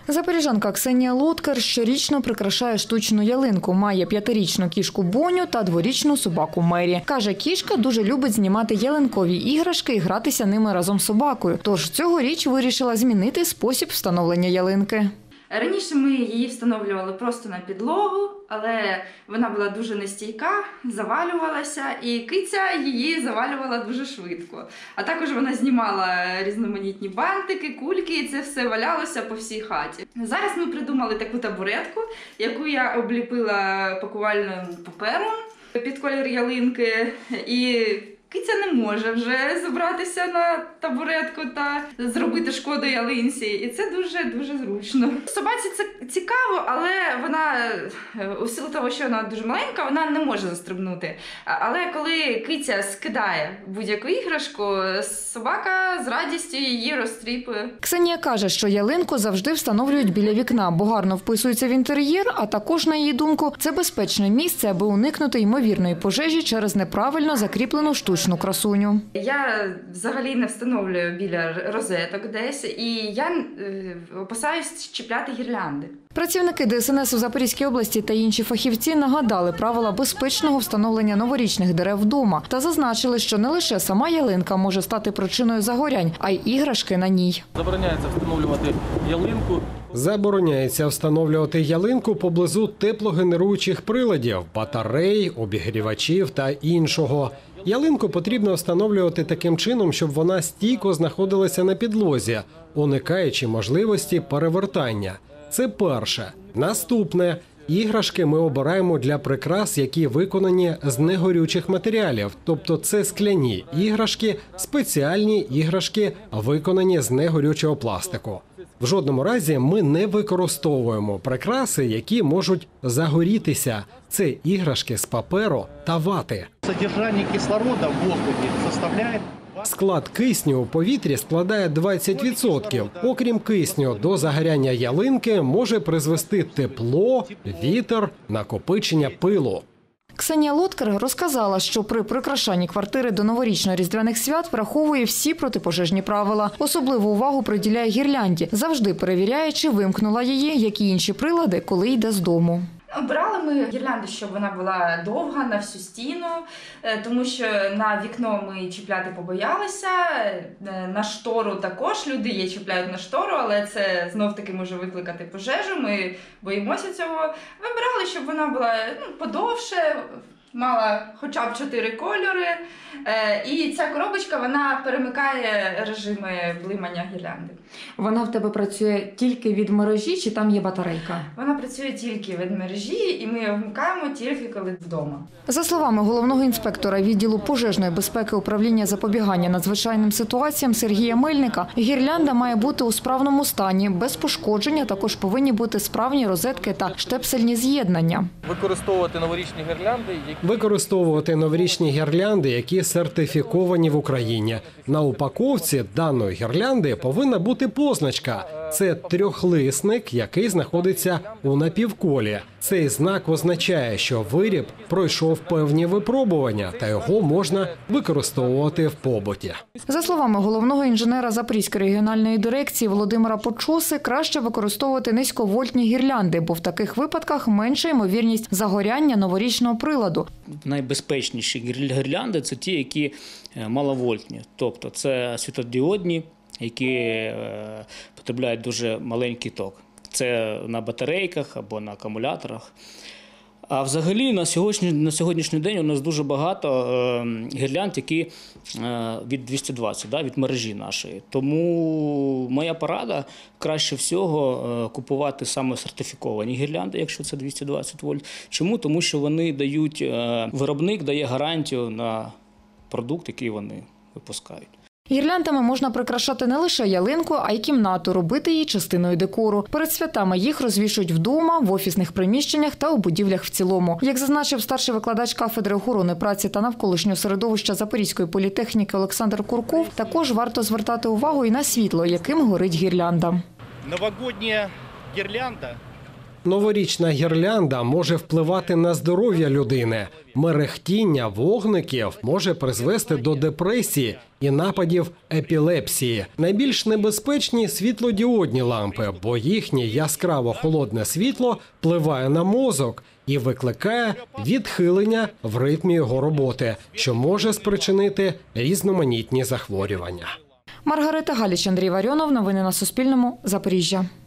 Запоріжанка Ксенія Лоткар щорічно прикрашає штучну ялинку. Має 5-річну кішку Боню та 2-річну собаку Мері. Каже, кішка дуже любить знімати ялинкові іграшки і гратися ними разом з собакою. Тож цьогоріч вирішила змінити спосіб встановлення ялинки. Раніше ми її встановлювали просто на підлогу, але вона була дуже нестійка, завалювалася, і киця її завалювала дуже швидко. А також вона знімала різноманітні бантики, кульки, і це все валялося по всій хаті. Зараз ми придумали таку табуретку, яку я обліпила пакувальним папером під колір ялинки, і киця не може вже забратися на табуретку та зробити шкоду ялинці. І це дуже-дуже зручно. Собаці це цікаво, але вона, у силу того, що вона дуже маленька, вона не може застрибнути. Але коли киця скидає будь-яку іграшку, собака з радістю її розтріпує. Ксенія каже, що ялинку завжди встановлюють біля вікна, бо гарно вписується в інтер'єр, а також, на її думку, це безпечне місце, аби уникнути ймовірної пожежі через неправильно закріплену штучну красуню. Я взагалі не встановлюю біля розеток десь, і я опасаюсь чіпляти гірлянди. Працівники ДСНС у Запорізькій області та інші фахівці нагадали правила безпечного встановлення новорічних дерев вдома та зазначили, що не лише сама ялинка може стати причиною загорянь, а й іграшки на ній. Забороняється встановлювати ялинку. Забороняється встановлювати ялинку поблизу теплогенеруючих приладів, батарей, обігрівачів та іншого. Ялинку потрібно встановлювати таким чином, щоб вона стійко знаходилася на підлозі, уникаючи можливості перевертання. Це перше. Наступне. Іграшки ми обираємо для прикрас, які виконані з негорючих матеріалів. Тобто це скляні іграшки, спеціальні іграшки, виконані з негорючого пластику. В жодному разі ми не використовуємо прикраси, які можуть загорітися. Це іграшки з паперу та вати. Содержання кислорода в воздухі составляє... Склад кисню у повітрі складає 20%. Окрім кисню, до загоряння ялинки може призвести тепло, вітер, накопичення пилу. Ксенія Лоткар розказала, що при прикрашанні квартири до новорічно-різдвяних свят враховує всі протипожежні правила. Особливу увагу приділяє гірлянді. Завжди перевіряє, чи вимкнула її, як і інші прилади, коли йде з дому. Обирали ми гірлянду, щоб вона була довга, на всю стіну, тому що на вікно ми чіпляти побоялися, на штору також люди її чіпляють на штору, але це знов-таки може викликати пожежу, ми боїмося цього. Вибирали, щоб вона була подовше, мала хоча б 4 кольори, і ця коробочка, вона перемикає режими блимання гірлянди. Вона в тебе працює тільки від мережі чи там є батарейка? Вона працює тільки від мережі, і ми її вмикаємо тільки коли вдома. За словами головного інспектора відділу пожежної безпеки управління запобігання надзвичайним ситуаціям Сергія Мельника, гірлянда має бути у справному стані, без пошкодження, також повинні бути справні розетки та штепсельні з'єднання. Використовувати новорічні гірлянди, які сертифіковані в Україні. На упаковці даної гірлянди повинна бути позначка. Це трьохлисник, який знаходиться у напівколі. Цей знак означає, що виріб пройшов певні випробування, та його можна використовувати в побуті. За словами головного інженера Запорізької регіональної дирекції Володимира Почоси, краще використовувати низьковольтні гірлянди, бо в таких випадках менша ймовірність загоряння новорічного приладу. Найбезпечніші гірлянди – це ті, які маловольтні, тобто це світлодіодні, які потребляють дуже маленький ток. Це на батарейках або на акумуляторах. А взагалі на сьогоднішній день у нас дуже багато гірлянд, які від 220, від мережі нашої. Тому моя порада – краще всього купувати саме сертифіковані гірлянди, якщо це 220 вольт. Чому? Тому що вони дають, виробник дає гарантію на продукт, який вони випускають. Гірляндами можна прикрашати не лише ялинку, а й кімнату, робити її частиною декору. Перед святами їх розвішують вдома, в офісних приміщеннях та у будівлях в цілому. Як зазначив старший викладач кафедри охорони праці та навколишнього середовища Запорізької політехніки Олександр Курков, також варто звертати увагу і на світло, яким горить гірлянда. Новогодня гірлянда Новорічна гірлянда може впливати на здоров'я людини. Мерехтіння вогників може призвести до депресії і нападів епілепсії. Найбільш небезпечні – світлодіодні лампи, бо їхнє яскраво-холодне світло впливає на мозок і викликає відхилення в ритмі його роботи, що може спричинити різноманітні захворювання. Маргарита Галіч, Андрій Варіонов. Новини на Суспільному. Запоріжжя.